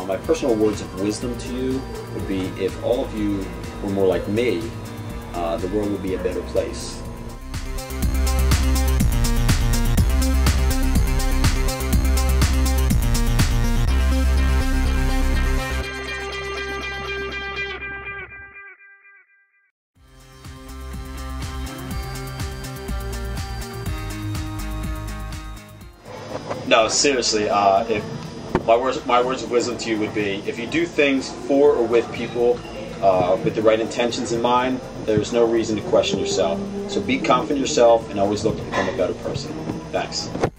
My personal words of wisdom to you would be, if all of you were more like me, the world would be a better place. No, seriously, if my words of wisdom to you would be, if you do things for or with people with the right intentions in mind, there's no reason to question yourself. So be confident in yourself and always look to become a better person. Thanks.